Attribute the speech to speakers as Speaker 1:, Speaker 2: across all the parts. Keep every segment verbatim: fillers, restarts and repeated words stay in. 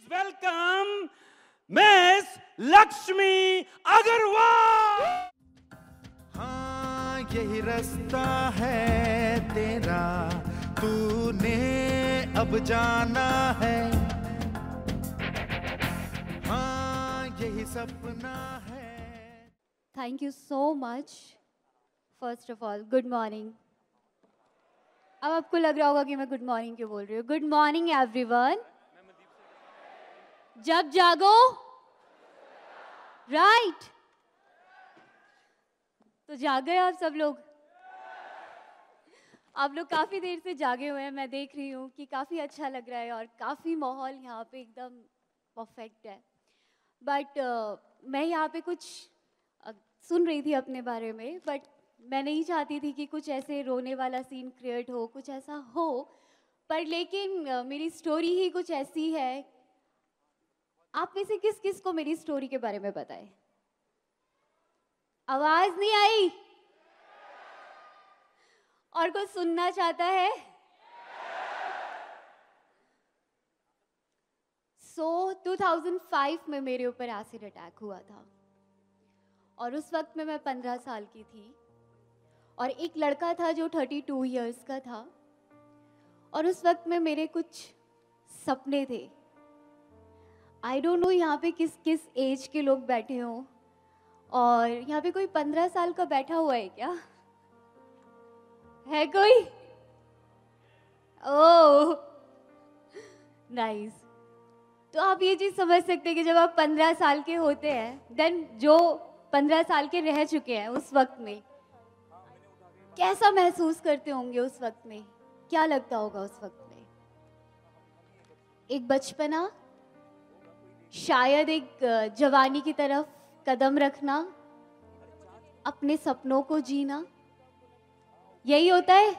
Speaker 1: welcome Miss Laxmi Agarwal.
Speaker 2: हाँ यही रास्ता है तेरा, तूने अब जाना है, हाँ यही सपना है।
Speaker 3: Thank you so much. First of all, good morning. अब आपको लग रहा होगा कि मैं गुड मॉर्निंग क्यों बोल रही हूँ. Good morning everyone. जब जागो राइट right. तो जाग गए आप सब लोग. आप लोग काफ़ी देर से जागे हुए हैं. मैं देख रही हूँ कि काफ़ी अच्छा लग रहा है और काफ़ी माहौल यहाँ पे एकदम परफेक्ट है. बट uh, मैं यहाँ पे कुछ uh, सुन रही थी अपने बारे में, बट मैं नहीं चाहती थी कि कुछ ऐसे रोने वाला सीन क्रिएट हो, कुछ ऐसा हो. पर लेकिन uh, मेरी स्टोरी ही कुछ ऐसी है. आप में से किस किस को मेरी स्टोरी के बारे में पता है? आवाज नहीं आई. और कोई सुनना चाहता है? सो so, दो हज़ार पाँच में मेरे ऊपर एसिड अटैक हुआ था और उस वक्त में मैं पंद्रह साल की थी और एक लड़का था जो बत्तीस इयर्स का था और उस वक्त में मेरे कुछ सपने थे. आई डोंट नो यहाँ पे किस किस एज के लोग बैठे हों और यहाँ पे कोई पंद्रह साल का बैठा हुआ है क्या? है कोई? Oh nice. तो आप ये चीज़ समझ सकते हैं कि जब आप पंद्रह साल के होते हैं, देन जो पंद्रह साल के रह चुके हैं उस वक्त में कैसा महसूस करते होंगे. उस वक्त में क्या लगता होगा? उस वक्त में एक बचपना, शायद एक जवानी की तरफ कदम रखना, अपने सपनों को जीना, यही होता है.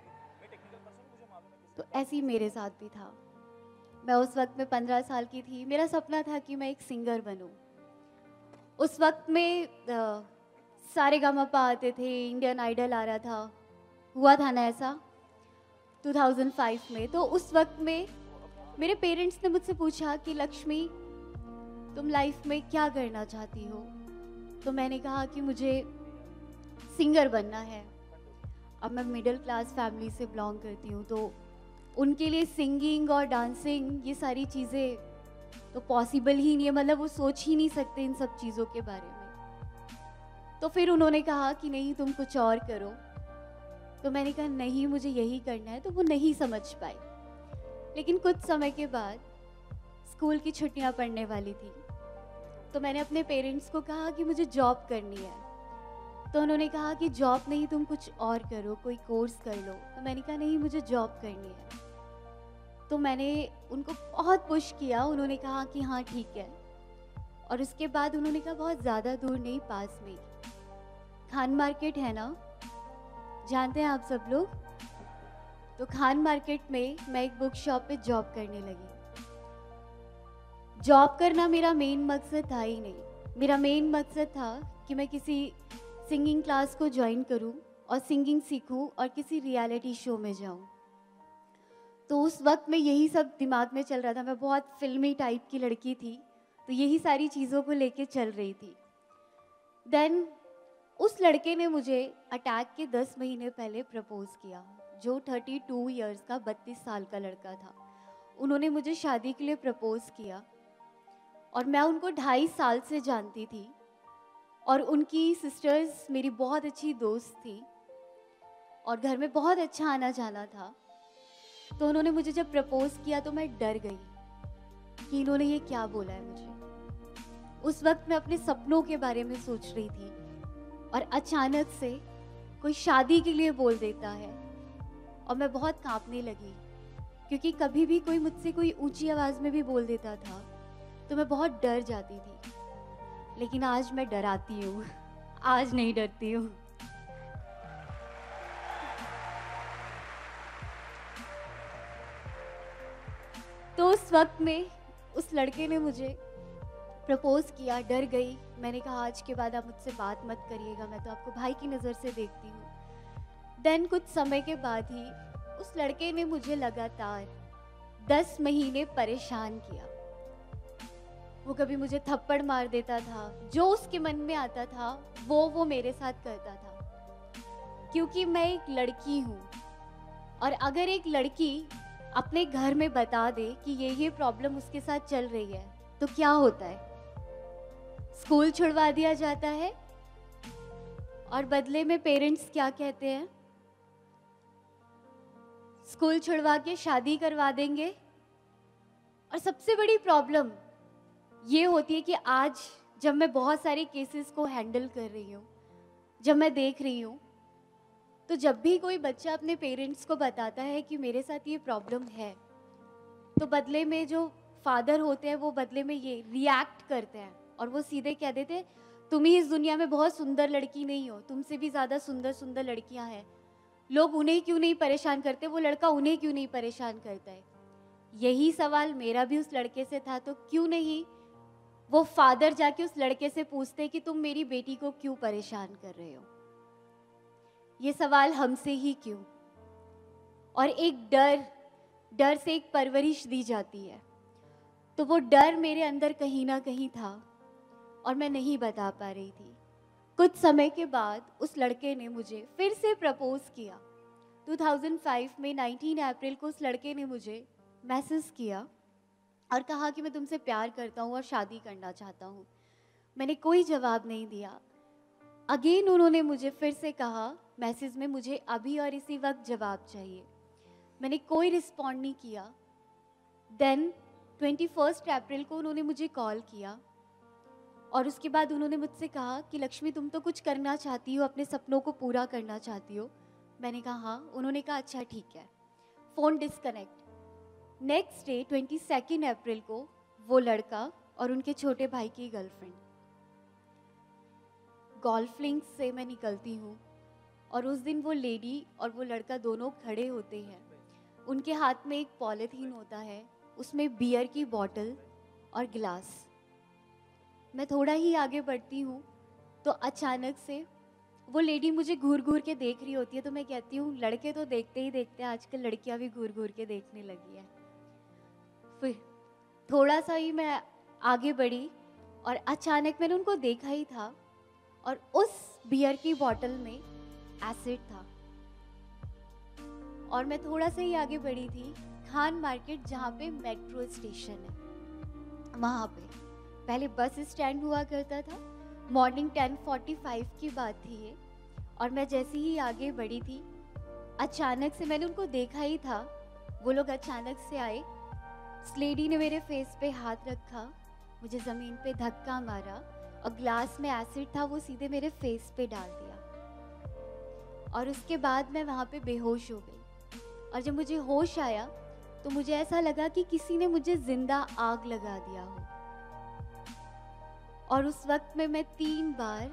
Speaker 3: तो ऐसे ही मेरे साथ भी था. मैं उस वक्त में पंद्रह साल की थी. मेरा सपना था कि मैं एक सिंगर बनूं. उस वक्त में आ, सारे गामापा आते थे, इंडियन आइडल आ रहा था. हुआ था ना ऐसा दो हज़ार पाँच में. तो उस वक्त में मेरे पेरेंट्स ने मुझसे पूछा कि लक्ष्मी तुम लाइफ में क्या करना चाहती हो. तो मैंने कहा कि मुझे सिंगर बनना है. अब मैं मिडिल क्लास फैमिली से बिलोंग करती हूँ, तो उनके लिए सिंगिंग और डांसिंग ये सारी चीज़ें तो पॉसिबल ही नहीं है. मतलब वो सोच ही नहीं सकते इन सब चीज़ों के बारे में. तो फिर उन्होंने कहा कि नहीं तुम कुछ और करो. तो मैंने कहा नहीं मुझे यही करना है. तो वो नहीं समझ पाए. लेकिन कुछ समय के बाद स्कूल की छुट्टियां पड़ने वाली थी, तो मैंने अपने पेरेंट्स को कहा कि मुझे जॉब करनी है. तो उन्होंने कहा कि जॉब नहीं तुम कुछ और करो, कोई कोर्स कर लो. तो मैंने कहा नहीं मुझे जॉब करनी है. तो मैंने उनको बहुत पुश किया. उन्होंने कहा कि हाँ ठीक है. और उसके बाद उन्होंने कहा बहुत ज़्यादा दूर नहीं, पास में खान मार्केट है ना, जानते हैं आप सब लोग. तो खान मार्केट में मैं एक बुक शॉप पे जॉब करने लगी. जॉब करना मेरा मेन मकसद था ही नहीं. मेरा मेन मकसद था कि मैं किसी सिंगिंग क्लास को ज्वाइन करूं और सिंगिंग सीखूं और किसी रियलिटी शो में जाऊं. तो उस वक्त में यही सब दिमाग में चल रहा था. मैं बहुत फिल्मी टाइप की लड़की थी, तो यही सारी चीज़ों को लेके चल रही थी. देन उस लड़के ने मुझे अटैक के दस महीने पहले प्रपोज किया, जो बत्तीस इयर्स का बत्तीस साल का लड़का था. उन्होंने मुझे शादी के लिए प्रपोज किया और मैं उनको ढाई साल से जानती थी और उनकी सिस्टर्स मेरी बहुत अच्छी दोस्त थी और घर में बहुत अच्छा आना जाना था. तो उन्होंने मुझे जब प्रपोज किया तो मैं डर गई कि इन्होंने ये क्या बोला है मुझे. उस वक्त मैं अपने सपनों के बारे में सोच रही थी और अचानक से कोई शादी के लिए बोल देता है और मैं बहुत कांपने लगी, क्योंकि कभी भी कोई मुझसे कोई ऊंची आवाज़ में भी बोल देता था तो मैं बहुत डर जाती थी. लेकिन आज मैं डराती हूँ, आज नहीं डरती हूँ. तो उस वक्त में उस लड़के ने मुझे प्रपोज किया. डर गई. मैंने कहा आज के बाद आप मुझसे बात मत करिएगा, मैं तो आपको भाई की नज़र से देखती हूँ. देन कुछ समय के बाद ही उस लड़के ने मुझे लगातार दस महीने परेशान किया. वो कभी मुझे थप्पड़ मार देता था, जो उसके मन में आता था वो वो मेरे साथ करता था, क्योंकि मैं एक लड़की हूँ। और अगर एक लड़की अपने घर में बता दे कि ये ये प्रॉब्लम उसके साथ चल रही है तो क्या होता है? स्कूल छुड़वा दिया जाता है और बदले में पेरेंट्स क्या कहते हैं? स्कूल छुड़वा के शादी करवा देंगे। और सबसे बड़ी प्रॉब्लम ये होती है कि आज जब मैं बहुत सारे केसेस को हैंडल कर रही हूँ, जब मैं देख रही हूँ, तो जब भी कोई बच्चा अपने पेरेंट्स को बताता है कि मेरे साथ ये प्रॉब्लम है, तो बदले में जो फादर होते हैं वो बदले में ये रिएक्ट करते हैं और वो सीधे कह देते हैं तुम ही इस दुनिया में बहुत सुंदर लड़की नहीं हो, तुमसे भी ज़्यादा सुंदर सुंदर लड़कियां हैं, लोग उन्हें क्यों नहीं परेशान करते, वो लड़का उन्हें क्यों नहीं परेशान करता है। यही सवाल मेरा भी उस लड़के से था, तो क्यों नहीं वो फादर जाके उस लड़के से पूछते कि तुम मेरी बेटी को क्यों परेशान कर रहे हो। ये सवाल हमसे ही क्यों? और एक डर डर से एक परवरिश दी जाती है, तो वो डर मेरे अंदर कहीं ना कहीं था और मैं नहीं बता पा रही थी। कुछ समय के बाद उस लड़के ने मुझे फिर से प्रपोज किया। दो हज़ार पाँच में उन्नीस अप्रैल को उस लड़के ने मुझे मैसेज किया और कहा कि मैं तुमसे प्यार करता हूँ और शादी करना चाहता हूँ। मैंने कोई जवाब नहीं दिया। अगेन उन्होंने मुझे फिर से कहा मैसेज में, मुझे अभी और इसी वक्त जवाब चाहिए। मैंने कोई रिस्पॉन्ड नहीं किया। देन इक्कीस अप्रैल को उन्होंने मुझे कॉल किया और उसके बाद उन्होंने मुझसे कहा कि लक्ष्मी तुम तो कुछ करना चाहती हो, अपने सपनों को पूरा करना चाहती हो। मैंने कहा हाँ। उन्होंने कहा अच्छा ठीक है। Phone disconnect. नेक्स्ट डे बाईस अप्रैल को वो लड़का और उनके छोटे भाई की गर्लफ्रेंड, गोल्फ लिंक से मैं निकलती हूँ और उस दिन वो लेडी और वो लड़का दोनों खड़े होते हैं। उनके हाथ में एक पॉलीथीन होता है, उसमें बियर की बॉटल और गिलास। मैं थोड़ा ही आगे बढ़ती हूँ तो अचानक से वो लेडी मुझे घूर घूर के देख रही होती है। तो मैं कहती हूँ लड़के तो देखते ही देखते हैं, आजकल लड़कियाँ भी घूर घूर के देखने लगी है। फिर थोड़ा सा ही मैं आगे बढ़ी और अचानक मैंने उनको देखा ही था और उस बियर की बोतल में एसिड था। और मैं थोड़ा सा ही आगे बढ़ी थी, खान मार्केट जहाँ पे मेट्रो स्टेशन है वहाँ पे। पहले बस स्टैंड हुआ करता था। मॉर्निंग टेन फोर्टी फाइव की बात थी ये। और मैं जैसे ही आगे बढ़ी थी, अचानक से मैंने उनको देखा ही था, वो लोग अचानक से आए। उस लेडी ने मेरे फेस पे हाथ रखा, मुझे ज़मीन पे धक्का मारा और ग्लास में एसिड था वो सीधे मेरे फेस पे डाल दिया। और उसके बाद मैं वहाँ पे बेहोश हो गई। और जब मुझे होश आया तो मुझे ऐसा लगा कि किसी ने मुझे जिंदा आग लगा दिया हो। और उस वक्त में मैं तीन बार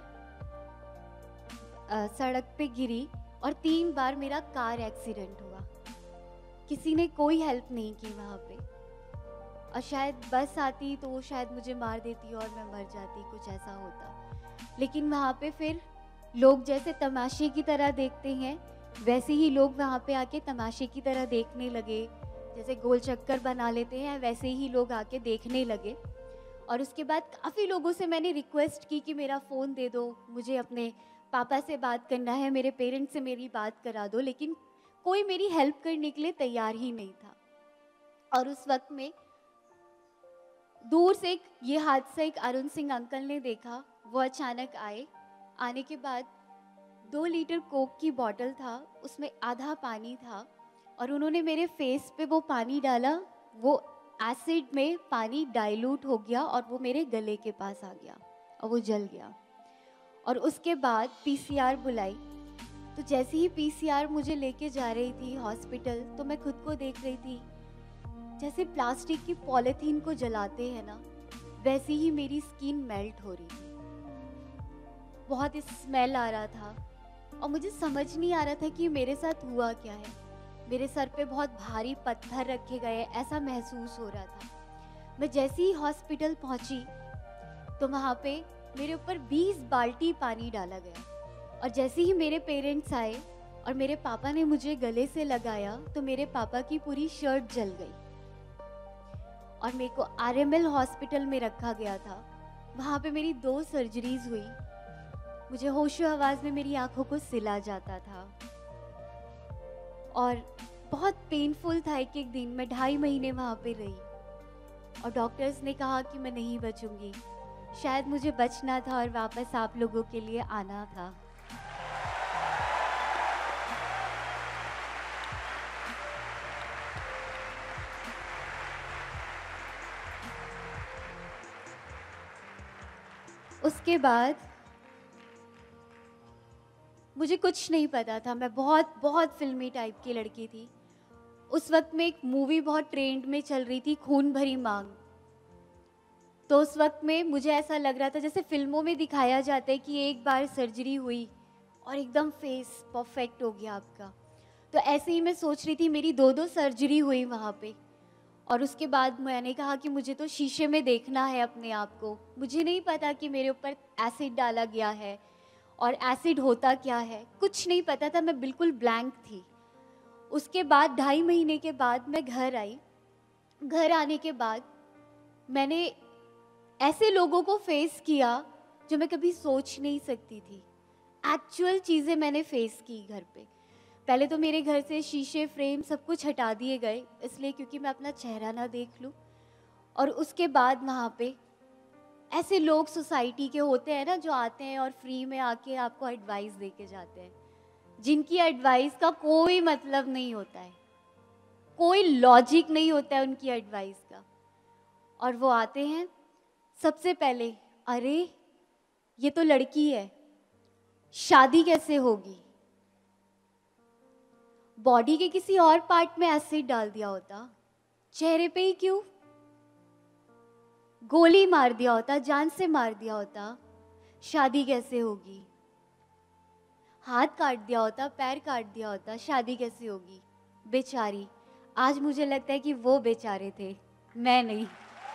Speaker 3: आ, सड़क पे गिरी और तीन बार मेरा कार एक्सीडेंट हुआ। किसी ने कोई हेल्प नहीं की वहाँ पे। और शायद बस आती तो वो शायद मुझे मार देती और मैं मर जाती, कुछ ऐसा होता। लेकिन वहाँ पे फिर लोग जैसे तमाशे की तरह देखते हैं वैसे ही लोग वहाँ पे आके तमाशे की तरह देखने लगे। जैसे गोल चक्कर बना लेते हैं वैसे ही लोग आके देखने लगे। और उसके बाद काफ़ी लोगों से मैंने रिक्वेस्ट की कि मेरा फ़ोन दे दो, मुझे अपने पापा से बात करना है, मेरे पेरेंट्स से मेरी बात करा दो। लेकिन कोई मेरी हेल्प करने के लिए तैयार ही नहीं था। और उस वक्त में दूर से एक ये हादसा एक अरुण सिंह अंकल ने देखा। वो अचानक आए। आने के बाद दो लीटर कोक की बोतल था, उसमें आधा पानी था और उन्होंने मेरे फेस पे वो पानी डाला। वो एसिड में पानी डाइल्यूट हो गया और वो मेरे गले के पास आ गया और वो जल गया। और उसके बाद पीसीआर बुलाई। तो जैसे ही पीसीआर मुझे लेके जा रही थी हॉस्पिटल, तो मैं खुद को देख रही थी जैसे प्लास्टिक की पॉलीथीन को जलाते हैं ना, वैसे ही मेरी स्किन मेल्ट हो रही थी। बहुत स्मेल आ रहा था और मुझे समझ नहीं आ रहा था कि मेरे साथ हुआ क्या है। मेरे सर पे बहुत भारी पत्थर रखे गए, ऐसा महसूस हो रहा था। मैं जैसे ही हॉस्पिटल पहुंची तो वहाँ पे मेरे ऊपर बीस बाल्टी पानी डाला गया। और जैसे ही मेरे पेरेंट्स आए और मेरे पापा ने मुझे गले से लगाया तो मेरे पापा की पूरी शर्ट जल गई। और मेरे को आर एम एल हॉस्पिटल में रखा गया था। वहाँ पे मेरी दो सर्जरीज हुई। मुझे होशो हवास में मेरी आंखों को सिला जाता था और बहुत पेनफुल था। एक एक दिन मैं ढाई महीने वहाँ पे रही और डॉक्टर्स ने कहा कि मैं नहीं बचूंगी। शायद मुझे बचना था और वापस आप लोगों के लिए आना था। उसके बाद मुझे कुछ नहीं पता था। मैं बहुत बहुत फिल्मी टाइप की लड़की थी। उस वक्त में एक मूवी बहुत ट्रेंड में चल रही थी, खून भरी मांग। तो उस वक्त में मुझे ऐसा लग रहा था जैसे फिल्मों में दिखाया जाता है कि एक बार सर्जरी हुई और एकदम फेस परफेक्ट हो गया आपका। तो ऐसे ही मैं सोच रही थी। मेरी दो दो सर्जरी हुई वहाँ पे और उसके बाद मैंने कहा कि मुझे तो शीशे में देखना है अपने आप को। मुझे नहीं पता कि मेरे ऊपर एसिड डाला गया है और एसिड होता क्या है, कुछ नहीं पता था। मैं बिल्कुल ब्लैंक थी। उसके बाद ढाई महीने के बाद मैं घर आई। घर आने के बाद मैंने ऐसे लोगों को फेस किया जो मैं कभी सोच नहीं सकती थी। एक्चुअल चीज़ें मैंने फेस की घर पे। पहले तो मेरे घर से शीशे, फ्रेम सब कुछ हटा दिए गए, इसलिए क्योंकि मैं अपना चेहरा ना देख लूँ। और उसके बाद वहाँ पे ऐसे लोग सोसाइटी के होते हैं ना, जो आते हैं और फ्री में आके आपको एडवाइस दे के जाते हैं, जिनकी एडवाइस का कोई मतलब नहीं होता है, कोई लॉजिक नहीं होता है उनकी एडवाइस का। और वो आते हैं सबसे पहले, अरे ये तो लड़की है, शादी कैसे होगी। बॉडी के किसी और पार्ट में एसिड डाल दिया होता, चेहरे पे ही क्यों, गोली मार दिया होता, जान से मार दिया होता, शादी कैसे होगी। हाथ काट दिया होता, पैर काट दिया होता, शादी कैसे होगी। बेचारी, आज मुझे लगता है कि वो बेचारे थे, मैं नहीं।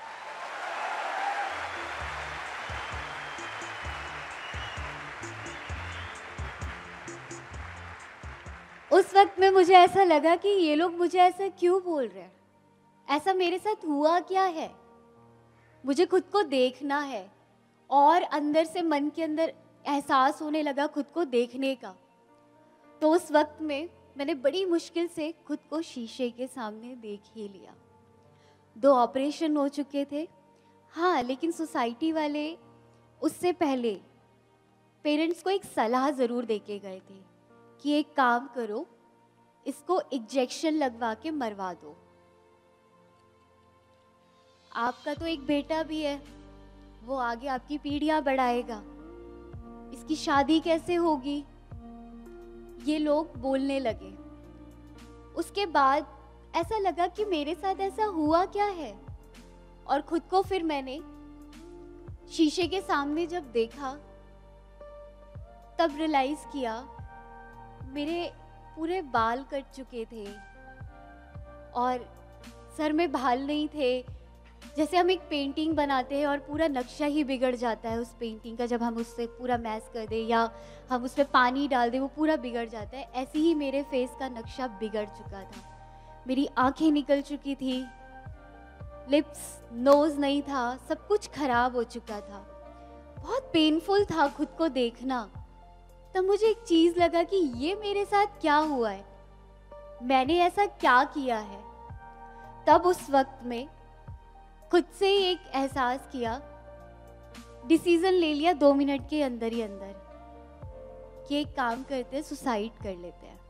Speaker 3: उस वक्त में मुझे ऐसा लगा कि ये लोग मुझे ऐसा क्यों बोल रहे हैं, ऐसा मेरे साथ हुआ क्या है। मुझे खुद को देखना है और अंदर से मन के अंदर एहसास होने लगा खुद को देखने का। तो उस वक्त में मैंने बड़ी मुश्किल से खुद को शीशे के सामने देख ही लिया। दो ऑपरेशन हो चुके थे, हाँ, लेकिन सोसाइटी वाले उससे पहले पेरेंट्स को एक सलाह ज़रूर दे के गए थे कि एक काम करो, इसको इंजेक्शन लगवा के मरवा दो। आपका तो एक बेटा भी है, वो आगे आपकी पीढ़ियां बढ़ाएगा, इसकी शादी कैसे होगी, ये लोग बोलने लगे। उसके बाद ऐसा लगा कि मेरे साथ ऐसा हुआ क्या है। और खुद को फिर मैंने शीशे के सामने जब देखा तब रियलाइज किया मेरे पूरे बाल कट चुके थे और सर में बाल नहीं थे। जैसे हम एक पेंटिंग बनाते हैं और पूरा नक्शा ही बिगड़ जाता है उस पेंटिंग का, जब हम उससे पूरा मैश कर दें या हम उसमें पानी डाल दें वो पूरा बिगड़ जाता है। ऐसे ही मेरे फेस का नक्शा बिगड़ चुका था। मेरी आंखें निकल चुकी थी, लिप्स, नोज नहीं था, सब कुछ खराब हो चुका था। बहुत पेनफुल था खुद को देखना। तब मुझे एक चीज़ लगा कि ये मेरे साथ क्या हुआ है, मैंने ऐसा क्या किया है। तब उस वक्त में खुद से ही एक एहसास किया, डिसीजन ले लिया दो मिनट के अंदर ही अंदर कि एक काम करते हैं, सुसाइड कर लेते हैं।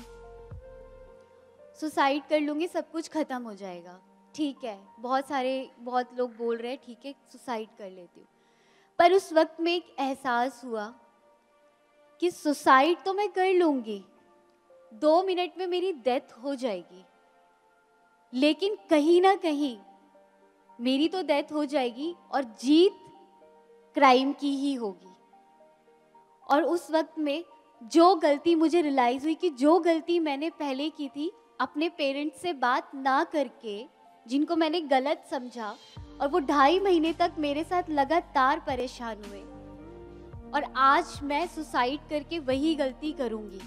Speaker 3: सुसाइड कर लूँगी, सब कुछ ख़त्म हो जाएगा। ठीक है, बहुत सारे बहुत लोग बोल रहे हैं, ठीक है सुसाइड कर लेती हूँ। पर उस वक्त में एक एहसास हुआ कि सुसाइड तो मैं कर लूँगी, दो मिनट में मेरी डेथ हो जाएगी, लेकिन कहीं ना कहीं मेरी तो डेथ हो जाएगी और जीत क्राइम की ही होगी। और उस वक्त में जो गलती मुझे रियलाइज हुई कि जो गलती मैंने पहले की थी, अपने पेरेंट्स से बात ना करके, जिनको मैंने गलत समझा और वो ढाई महीने तक मेरे साथ लगातार परेशान हुए, और आज मैं सुसाइड करके वही गलती करूंगी।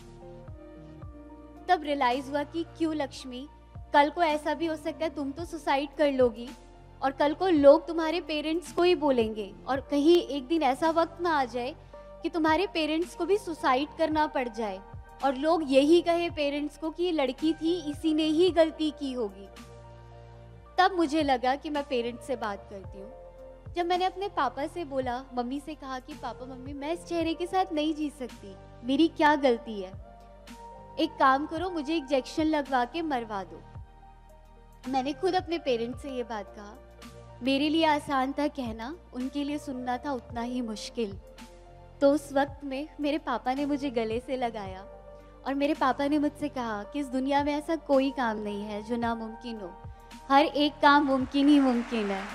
Speaker 3: तब रियलाइज हुआ कि क्यों लक्ष्मी, कल को ऐसा भी हो सकता है तुम तो सुसाइड कर लोगी और कल को लोग तुम्हारे पेरेंट्स को ही बोलेंगे, और कहीं एक दिन ऐसा वक्त ना आ जाए कि तुम्हारे पेरेंट्स को भी सुसाइड करना पड़ जाए और लोग यही कहे पेरेंट्स को कि ये लड़की थी, इसी ने ही गलती की होगी। तब मुझे लगा कि मैं पेरेंट्स से बात करती हूँ। जब मैंने अपने पापा से बोला, मम्मी से कहा कि पापा मम्मी मैं इस चेहरे के साथ नहीं जी सकती, मेरी क्या गलती है, एक काम करो मुझे इंजेक्शन लगवा के मरवा दो। मैंने खुद अपने पेरेंट्स से ये बात कहा। मेरे लिए आसान था कहना, उनके लिए सुनना था उतना ही मुश्किल। तो उस वक्त में मेरे पापा ने मुझे गले से लगाया और मेरे पापा ने मुझसे कहा कि इस दुनिया में ऐसा कोई काम नहीं है जो नामुमकिन हो, हर एक काम मुमकिन ही मुमकिन है।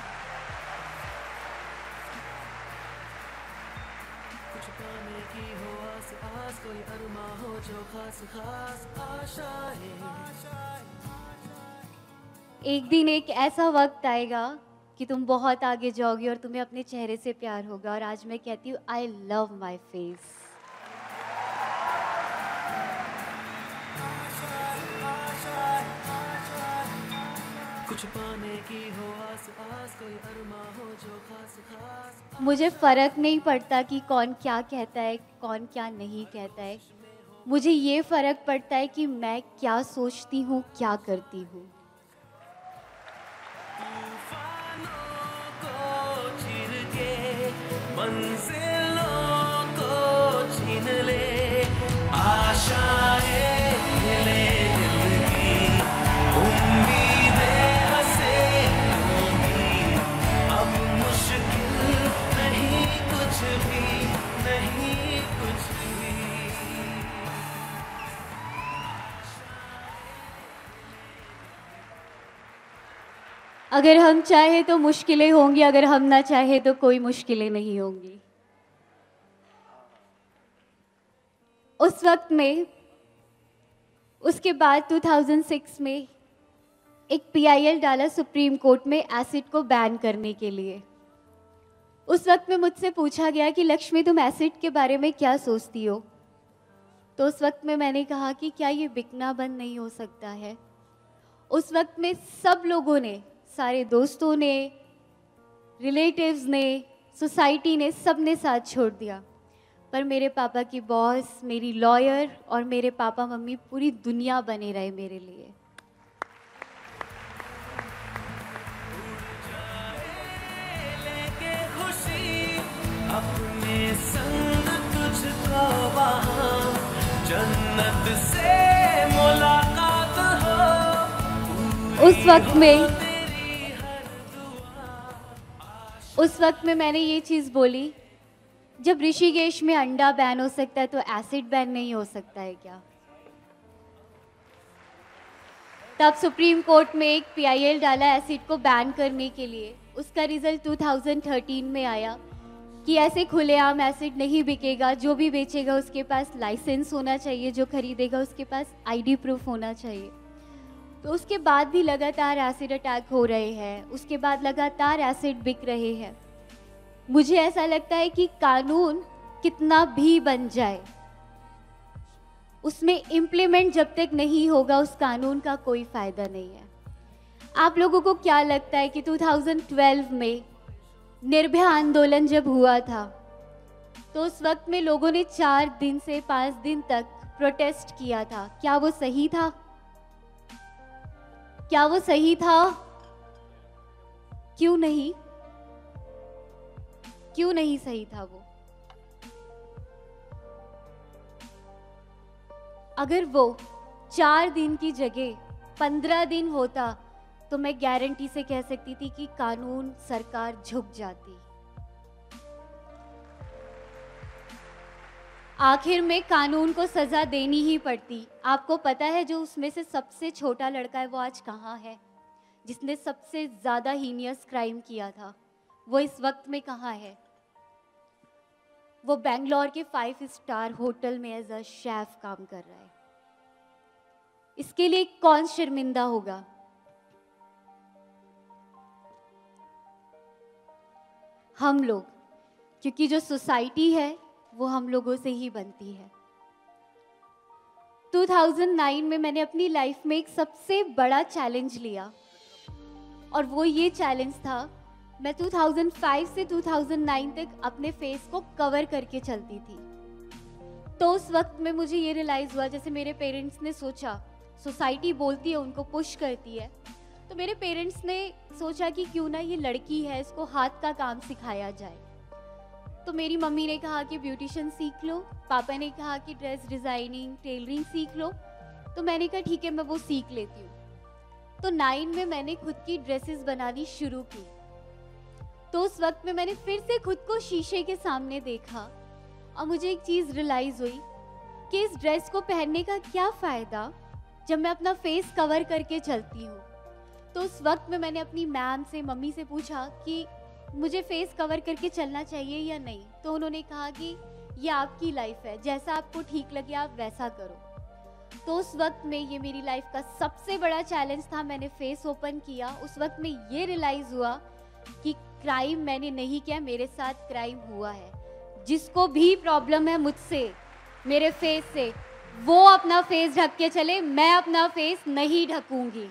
Speaker 4: कुछ पाने की हो आस आस, कोई अरमा हो जो खास खास आशाएं।
Speaker 3: एक दिन एक ऐसा वक्त आएगा कि तुम बहुत आगे जाओगे और तुम्हें अपने चेहरे से प्यार होगा। और आज मैं कहती हूँ आई लव माई फेस।
Speaker 4: कुछ पाने की हो आस आस, कोई अरमा हो जो खास खास।
Speaker 3: मुझे फर्क नहीं पड़ता कि कौन क्या कहता है, कौन क्या नहीं कहता है। मुझे ये फर्क पड़ता है कि मैं क्या सोचती हूँ, क्या करती हूँ।
Speaker 4: मंजिलों को छीन ले आशाएं, ले दिल की उम्मीदें हंसे होंगी। अब मुश्किल नहीं कुछ भी, नहीं कुछ भी।
Speaker 3: अगर हम चाहे तो मुश्किलें होंगी, अगर हम ना चाहे तो कोई मुश्किलें नहीं होंगी। उस वक्त में, उसके बाद दो हज़ार छह में एक पीआईएल डाला सुप्रीम कोर्ट में एसिड को बैन करने के लिए। उस वक्त में मुझसे पूछा गया कि लक्ष्मी तुम एसिड के बारे में क्या सोचती हो। तो उस वक्त में मैंने कहा कि क्या ये बिकना बंद नहीं हो सकता है। उस वक्त में सब लोगों ने, सारे दोस्तों ने, रिलेटिव्स ने, सोसाइटी ने, सब ने साथ छोड़ दिया। पर मेरे पापा की बॉस, मेरी लॉयर और मेरे पापा मम्मी पूरी दुनिया बने रहे मेरे लिए।
Speaker 4: लेके खुशी अपने संग तुझको वहाँ जन्नत से मुलाकात हो।
Speaker 3: उस वक्त में उस वक्त में मैंने ये चीज़ बोली, जब ऋषिकेश में अंडा बैन हो सकता है तो एसिड बैन नहीं हो सकता है क्या। तब सुप्रीम कोर्ट में एक पीआईएल डाला एसिड को बैन करने के लिए। उसका रिजल्ट दो हज़ार तेरह में आया कि ऐसे खुलेआम एसिड नहीं बिकेगा, जो भी बेचेगा उसके पास लाइसेंस होना चाहिए, जो खरीदेगा उसके पास आईडी प्रूफ होना चाहिए। तो उसके बाद भी लगातार एसिड अटैक हो रहे हैं, उसके बाद लगातार एसिड बिक रहे हैं। मुझे ऐसा लगता है कि कानून कितना भी बन जाए, उसमें इम्प्लीमेंट जब तक नहीं होगा उस कानून का कोई फायदा नहीं है। आप लोगों को क्या लगता है कि दो हज़ार बारह में निर्भया आंदोलन जब हुआ था तो उस वक्त में लोगों ने चार दिन से पाँच दिन तक प्रोटेस्ट किया था, क्या वो सही था? क्या वो सही था? क्यों नहीं? क्यों नहीं सही था वो? अगर वो चार दिन की जगह पंद्रह दिन होता तो मैं गारंटी से कह सकती थी कि कानून, सरकार झुक जाती। आखिर में कानून को सजा देनी ही पड़ती। आपको पता है जो उसमें से सबसे छोटा लड़का है वो आज कहाँ है? जिसने सबसे ज्यादा हीनियस क्राइम किया था वो इस वक्त में कहाँ है? वो बेंगलोर के फाइव स्टार होटल में एज अ शेफ काम कर रहा है। इसके लिए कौन शर्मिंदा होगा? हम लोग, क्योंकि जो सोसाइटी है वो हम लोगों से ही बनती है। दो हज़ार नौ में मैंने अपनी लाइफ में एक सबसे बड़ा चैलेंज लिया और वो ये चैलेंज था, मैं दो हज़ार पाँच से दो हज़ार नौ तक अपने फेस को कवर करके चलती थी। तो उस वक्त में मुझे ये रियलाइज़ हुआ, जैसे मेरे पेरेंट्स ने सोचा, सोसाइटी बोलती है, उनको पुश करती है, तो मेरे पेरेंट्स ने सोचा कि क्यों ना ये लड़की है, इसको हाथ का काम सिखाया जाए। तो मेरी मम्मी ने कहा कि ब्यूटिशियन सीख लो, पापा ने कहा कि ड्रेस डिज़ाइनिंग टेलरिंग सीख लो। तो मैंने कहा ठीक है, मैं वो सीख लेती हूँ। तो नाइन में मैंने खुद की ड्रेसेस बनानी शुरू की। तो उस वक्त में मैंने फिर से खुद को शीशे के सामने देखा और मुझे एक चीज़ रियलाइज़ हुई कि इस ड्रेस को पहनने का क्या फ़ायदा जब मैं अपना फेस कवर करके चलती हूँ। तो उस वक्त में मैंने अपनी मैम से, मम्मी से पूछा कि मुझे फेस कवर करके चलना चाहिए या नहीं। तो उन्होंने कहा कि ये आपकी लाइफ है, जैसा आपको ठीक लगे आप वैसा करो। तो उस वक्त में ये मेरी लाइफ का सबसे बड़ा चैलेंज था। मैंने फेस ओपन किया, उस वक्त में ये रियलाइज़ हुआ कि क्राइम मैंने नहीं किया, मेरे साथ क्राइम हुआ है। जिसको भी प्रॉब्लम है मुझसे, मेरे फेस से, वो अपना फेस ढक के चले, मैं अपना फेस नहीं ढकूंगी।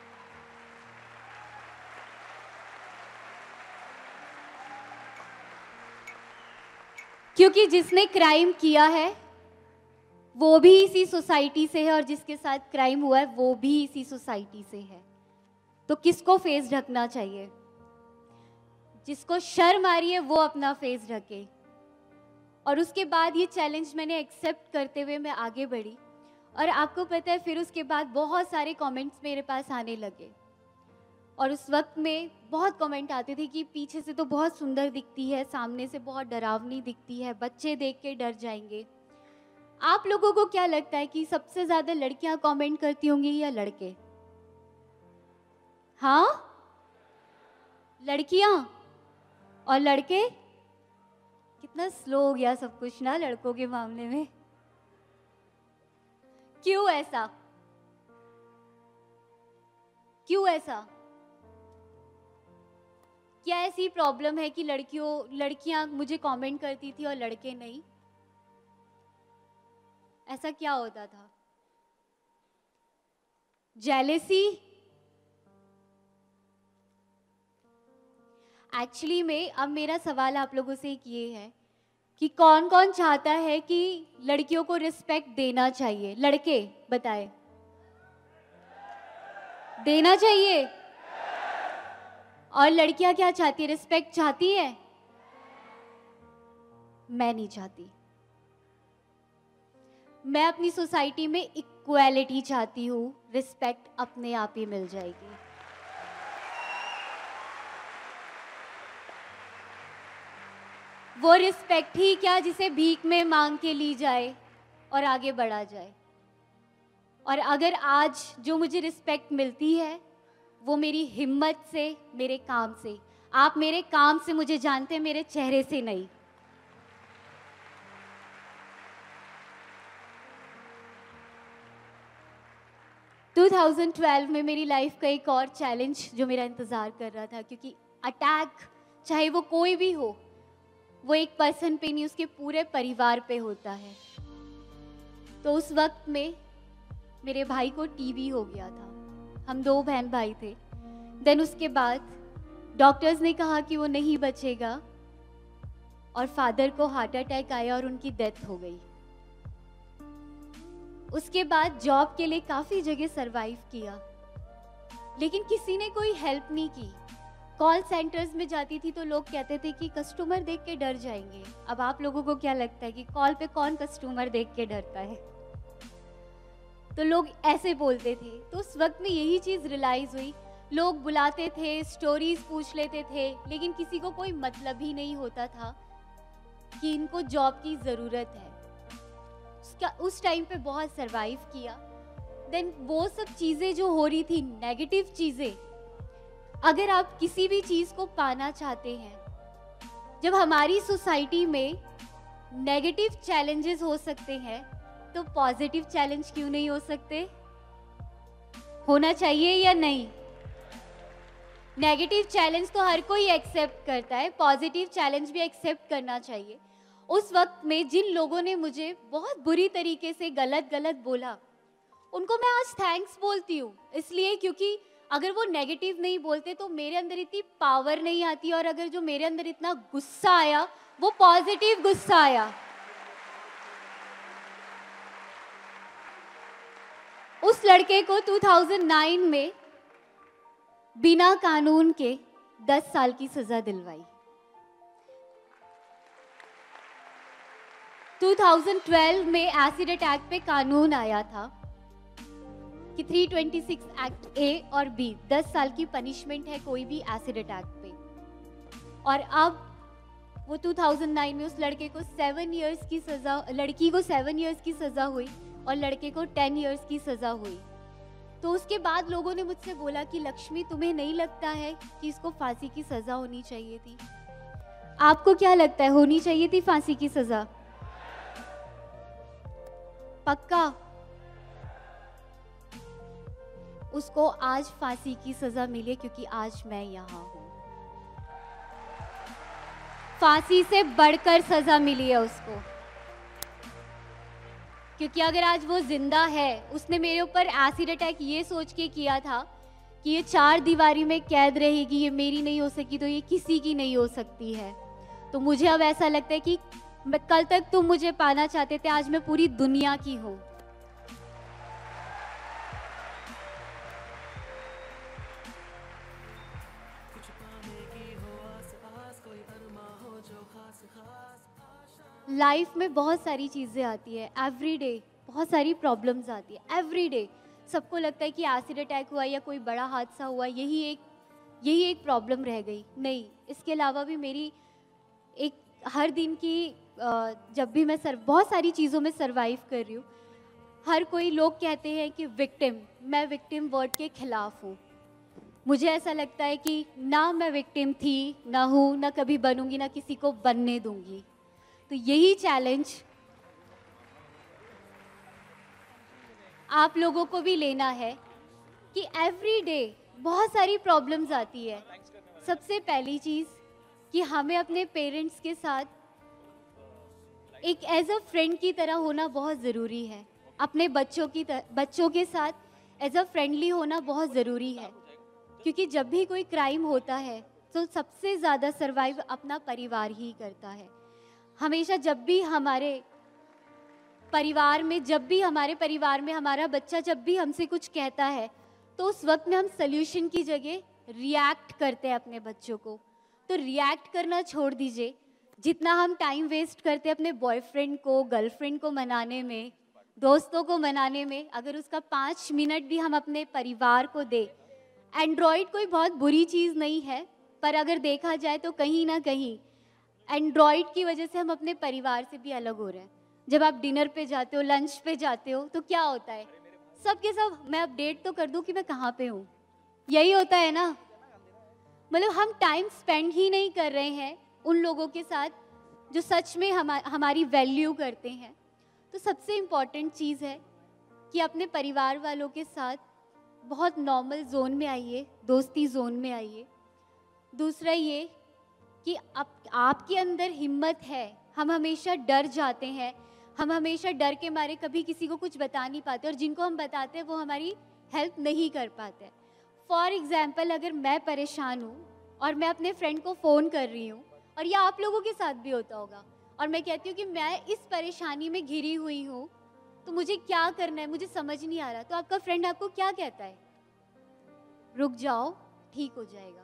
Speaker 3: क्योंकि जिसने क्राइम किया है वो भी इसी सोसाइटी से है और जिसके साथ क्राइम हुआ है वो भी इसी सोसाइटी से है। तो किसको फेस ढकना चाहिए? जिसको शर्म आ रही है वो अपना फेस ढके। और उसके बाद ये चैलेंज मैंने एक्सेप्ट करते हुए मैं आगे बढ़ी। और आपको पता है, फिर उसके बाद बहुत सारे कमेंट्स मेरे पास आने लगे और उस वक्त में बहुत कमेंट आते थे कि पीछे से तो बहुत सुंदर दिखती है, सामने से बहुत डरावनी दिखती है, बच्चे देख के डर जाएंगे। आप लोगों को क्या लगता है कि सबसे ज़्यादा लड़कियां कमेंट करती होंगी या लड़के? हाँ, लड़कियां। और लड़के? कितना स्लो हो गया सब कुछ ना लड़कों के मामले में। क्यों ऐसा? क्यों ऐसा? क्या ऐसी प्रॉब्लम है कि लड़कियों लड़कियां मुझे कमेंट करती थी और लड़के नहीं? ऐसा क्या होता था? जेलेसी? एक्चुअली में अब मेरा सवाल आप लोगों से एक ये है कि कौन कौन चाहता है कि लड़कियों को रिस्पेक्ट देना चाहिए? लड़के बताए, देना चाहिए। और लड़कियां क्या चाहती है? रिस्पेक्ट चाहती है? मैं नहीं चाहती। मैं अपनी सोसाइटी में इक्वालिटी चाहती हूँ, रिस्पेक्ट अपने आप ही मिल जाएगी। वो रिस्पेक्ट ही क्या जिसे भीख में मांग के ली जाए और आगे बढ़ा जाए। और अगर आज जो मुझे रिस्पेक्ट मिलती है वो मेरी हिम्मत से, मेरे काम से। आप मेरे काम से मुझे जानते हैं, मेरे चेहरे से नहीं। दो हज़ार बारह में मेरी लाइफ का एक और चैलेंज जो मेरा इंतज़ार कर रहा था, क्योंकि अटैक चाहे वो कोई भी हो, वो एक पर्सन पे नहीं, उसके पूरे परिवार पे होता है। तो उस वक्त में मेरे भाई को टीबी हो गया था। हम दो बहन भाई थे। देन उसके बाद डॉक्टर्स ने कहा कि वो नहीं बचेगा और फादर को हार्ट अटैक आया और उनकी डेथ हो गई। उसके बाद जॉब के लिए काफ़ी जगह सरवाइव किया, लेकिन किसी ने कोई हेल्प नहीं की। कॉल सेंटर्स में जाती थी तो लोग कहते थे कि कस्टमर देख के डर जाएंगे। अब आप लोगों को क्या लगता है कि कॉल पे कौन कस्टमर देख के डरता है? तो लोग ऐसे बोलते थे। तो उस वक्त में यही चीज़ रियलाइज़ हुई। लोग बुलाते थे, स्टोरीज पूछ लेते थे, लेकिन किसी को कोई मतलब ही नहीं होता था कि इनको जॉब की ज़रूरत है। उसका उस टाइम पे बहुत सरवाइव किया। देन वो सब चीज़ें जो हो रही थी, नेगेटिव चीज़ें, अगर आप किसी भी चीज़ को पाना चाहते हैं, जब हमारी सोसाइटी में नेगेटिव चैलेंजेस हो सकते हैं तो पॉजिटिव चैलेंज क्यों नहीं हो सकते? होना चाहिए या नहीं? नेगेटिव चैलेंज तो हर कोई एक्सेप्ट करता है, पॉजिटिव चैलेंज भी एक्सेप्ट करना चाहिए। उस वक्त में जिन लोगों ने मुझे बहुत बुरी तरीके से गलत गलत बोला, उनको मैं आज थैंक्स बोलती हूँ, इसलिए क्योंकि अगर वो नेगेटिव नहीं बोलते तो मेरे अंदर इतनी पावर नहीं आती, और अगर जो मेरे अंदर इतना गुस्सा आया वो पॉजिटिव गुस्सा आया। उस लड़के को दो हज़ार नौ में बिना कानून के दस साल की सजा दिलवाई। दो हज़ार बारह में एसिड अटैक पे कानून आया था कि तीन सौ छब्बीस एक्ट ए और बी दस साल की पनिशमेंट है कोई भी एसिड अटैक पे, और अब वो दो हज़ार नौ में उस लड़के को सेवन इयर्स की सजा, लड़की को सेवन इयर्स की सजा हुई और लड़के को टेन इयर्स की सजा हुई। तो उसके बाद लोगों ने मुझसे बोला कि लक्ष्मी, तुम्हें नहीं लगता है कि इसको फांसी की सजा होनी चाहिए थी? आपको क्या लगता है, होनी चाहिए थी फांसी की सजा? पक्का? उसको आज फांसी की सजा मिली क्योंकि आज मैं यहाँ हूं। फांसी से बढ़कर सजा मिली है उसको, क्योंकि अगर आज वो जिंदा है, उसने मेरे ऊपर एसिड अटैक ये सोच के किया था कि ये चार दीवारी में कैद रहेगी, ये मेरी नहीं हो सकी तो ये किसी की नहीं हो सकती है। तो मुझे अब ऐसा लगता है कि मैं, कल तक तुम मुझे पाना चाहते थे, आज मैं पूरी दुनिया की हूं। लाइफ में बहुत सारी चीज़ें आती है, एवरी डे बहुत सारी प्रॉब्लम्स आती है, एवरी डे सबको लगता है कि एसिड अटैक हुआ या कोई बड़ा हादसा हुआ, यही एक यही एक प्रॉब्लम रह गई। नहीं, इसके अलावा भी मेरी एक हर दिन की, जब भी मैं सर बहुत सारी चीज़ों में सरवाइव कर रही हूँ। हर कोई लोग कहते हैं कि विक्टिम, मैं विक्टिम वर्ड के खिलाफ हूँ। मुझे ऐसा लगता है कि ना मैं विक्टिम थी, ना हूँ, ना कभी बनूंगी, ना किसी को बनने दूंगी। तो यही चैलेंज आप लोगों को भी लेना है कि एवरी डे बहुत सारी प्रॉब्लम्स आती है। सबसे पहली चीज़ कि हमें अपने पेरेंट्स के साथ एक एज अ फ्रेंड की तरह होना बहुत ज़रूरी है। अपने बच्चों की बच्चों के साथ एज अ फ्रेंडली होना बहुत ज़रूरी है, क्योंकि जब भी कोई क्राइम होता है तो सबसे ज़्यादा सर्वाइव अपना परिवार ही करता है। हमेशा जब भी हमारे परिवार में जब भी हमारे परिवार में हमारा बच्चा जब भी हमसे कुछ कहता है तो उस वक्त में हम सल्यूशन की जगह रिएक्ट करते हैं अपने बच्चों को। तो रिएक्ट करना छोड़ दीजिए। जितना हम टाइम वेस्ट करते हैं अपने बॉयफ्रेंड को, गर्लफ्रेंड को मनाने में, दोस्तों को मनाने में, अगर उसका पाँच मिनट भी हम अपने परिवार को दे। एंड्रॉयड कोई बहुत बुरी चीज़ नहीं है, पर अगर देखा जाए तो कहीं ना कहीं एंड्रॉयड की वजह से हम अपने परिवार से भी अलग हो रहे हैं। जब आप डिनर पे जाते हो, लंच पे जाते हो, तो क्या होता है, सब के सब मैं अपडेट तो कर दूं कि मैं कहाँ पे हूँ, यही होता है ना। मतलब हम टाइम स्पेंड ही नहीं कर रहे हैं उन लोगों के साथ जो सच में हम हमारी वैल्यू करते हैं। तो सबसे इम्पॉर्टेंट चीज़ है कि अपने परिवार वालों के साथ बहुत नॉर्मल जोन में आइए, दोस्ती जोन में आइए। दूसरा ये कि आप, आपके अंदर हिम्मत है। हम हमेशा डर जाते हैं, हम हमेशा डर के मारे कभी किसी को कुछ बता नहीं पाते, और जिनको हम बताते हैं वो हमारी हेल्प नहीं कर पाते। फॉर एग्जाम्पल, अगर मैं परेशान हूँ और मैं अपने फ्रेंड को फ़ोन कर रही हूँ, और ये आप लोगों के साथ भी होता होगा, और मैं कहती हूँ कि मैं इस परेशानी में घिरी हुई हूँ, तो मुझे क्या करना है, मुझे समझ नहीं आ रहा, तो आपका फ्रेंड आपको क्या कहता है? रुक जाओ, ठीक हो जाएगा।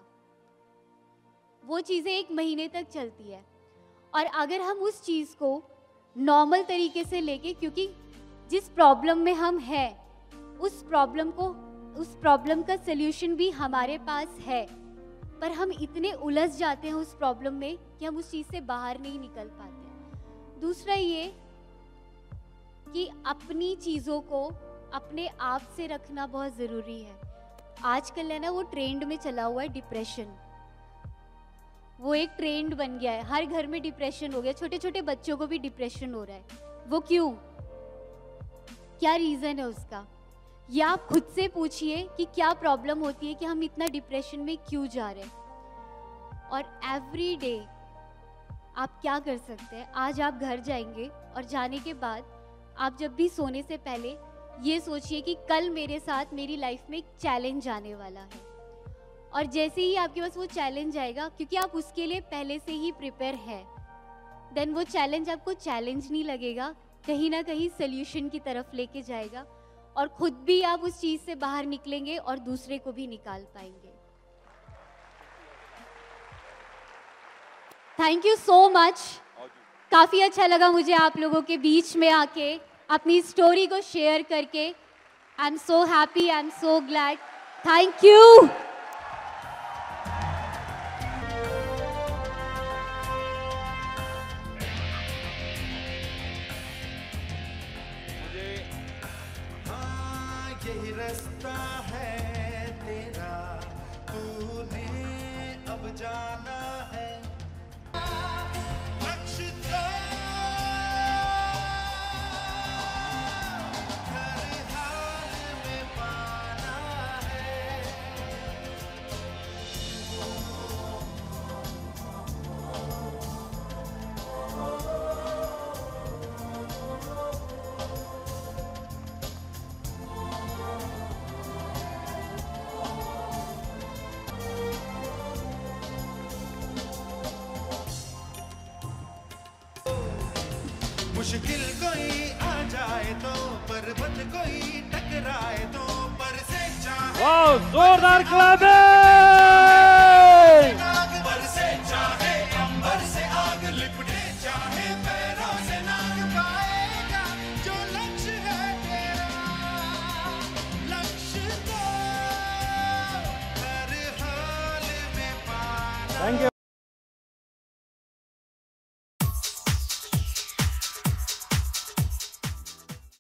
Speaker 3: वो चीज़ें एक महीने तक चलती है, और अगर हम उस चीज़ को नॉर्मल तरीके से लेके, क्योंकि जिस प्रॉब्लम में हम हैं उस प्रॉब्लम को उस प्रॉब्लम का सल्यूशन भी हमारे पास है, पर हम इतने उलझ जाते हैं उस प्रॉब्लम में कि हम उस चीज़ से बाहर नहीं निकल पाते। दूसरा ये कि अपनी चीज़ों को अपने आप से रखना बहुत ज़रूरी है। आजकल है ना, वो ट्रेंड में चला हुआ है डिप्रेशन, वो एक ट्रेंड बन गया है। हर घर में डिप्रेशन हो गया, छोटे छोटे बच्चों को भी डिप्रेशन हो रहा है। वो क्यों, क्या रीज़न है उसका? या आप खुद से पूछिए कि क्या प्रॉब्लम होती है कि हम इतना डिप्रेशन में क्यों जा रहे हैं। और एवरी डे आप क्या कर सकते हैं, आज आप घर जाएंगे और जाने के बाद आप जब भी सोने से पहले ये सोचिए कि कल मेरे साथ मेरी लाइफ में एक चैलेंज आने वाला है, और जैसे ही आपके पास वो चैलेंज आएगा, क्योंकि आप उसके लिए पहले से ही प्रिपेयर है, देन वो चैलेंज आपको चैलेंज नहीं लगेगा, कहीं ना कहीं सोल्यूशन की तरफ लेके जाएगा, और खुद भी आप उस चीज़ से बाहर निकलेंगे और दूसरे को भी निकाल पाएंगे। Thank you so much. काफ़ी अच्छा लगा मुझे आप लोगों के बीच में आके अपनी स्टोरी को शेयर करके। I am so happy, I am so glad. Thank you.
Speaker 2: यही रास्ता है तेरा, तूने अब जाना है। लक्ष्य तो हर हाल में पाना है। मुश्किल कोई आ जाए तो, पर्वत कोई टकराए तो, पर से चाहे
Speaker 1: वाह, जोरदार क्लैपिंग।